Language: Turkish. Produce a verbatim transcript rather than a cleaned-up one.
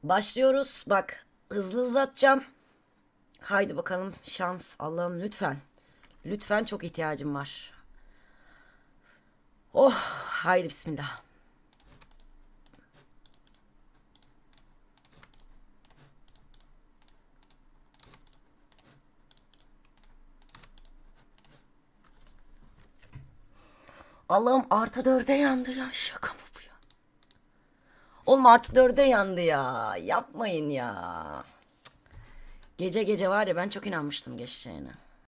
Başlıyoruz. Bak, hızlı hızlı atacağım. Haydi bakalım, şans. Allah'ım lütfen. Lütfen, çok ihtiyacım var. Oh, haydi bismillah. Allah'ım, artı dörde yandı ya. Şaka mı bu ya? Oğlum, artı dörde yandı ya. Yapmayın ya. Gece gece var ya, ben çok inanmıştım geçeceğine.